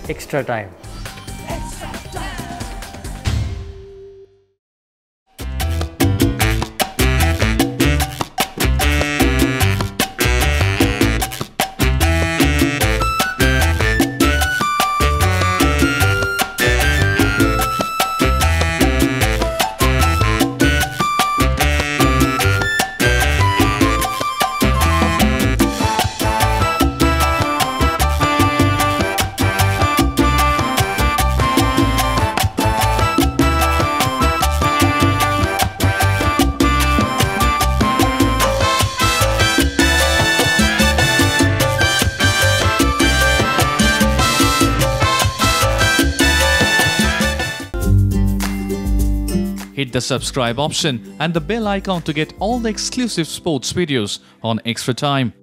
Extra time. Hit the subscribe option and the bell icon to get all the exclusive sports videos on Extra Time.